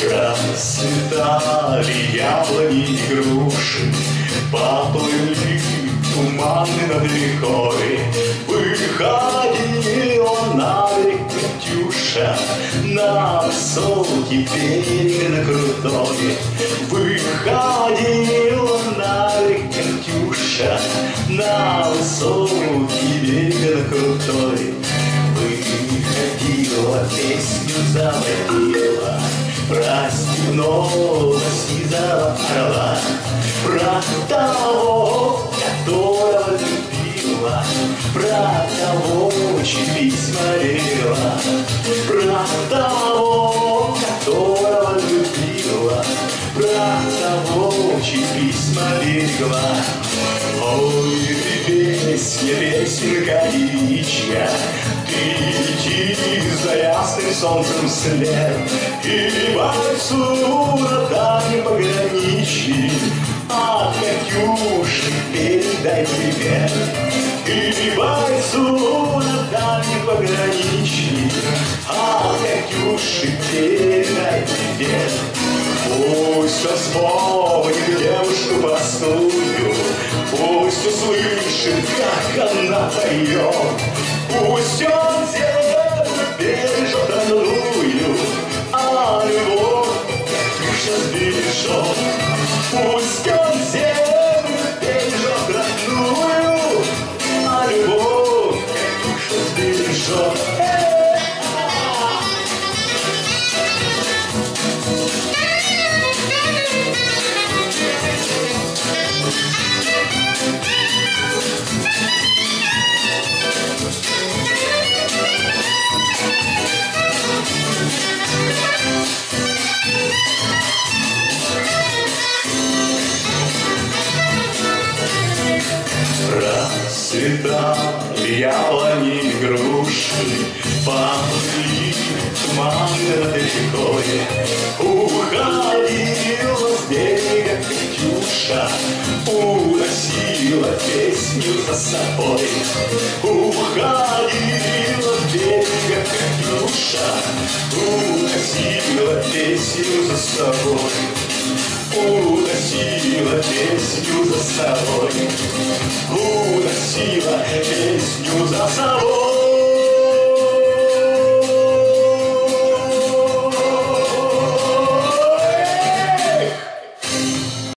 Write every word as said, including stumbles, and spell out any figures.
Расцветали яблони и груши, поплыли туманы над рекой. Выходила на берег Катюша, на высокий берег, на крутой. Выходила на берег Катюша, на высокий берег, на крутой. Выходила, песню заводила про степного сизого орла, про того, которого любила, про того, чьи письма лила, про того, которого любила, про того, чьи письма легла. Ой, ты песня, песенка девичья, ты лети за ясным солнцем вслед, и бойцу на дальнем пограничье от Катюши передай привет. И бойцу на дальнем пограничье от Катюши передай привет. Пусть он вспомнит девушку простую, пусть услышит, как она поет. Пусть он землю бережет родную, а любовь Катюша сбережет. Пусть он землю бережет родную, а любовь Катюша сбережет. Расцветали яблони и груши, поплыли туманы над рекой. Уходила с берега Катюша, уносила песню за собой. Уходила с берега Катюша, уносила песню за собой. Уносила песню за собой, уносила песню за собой.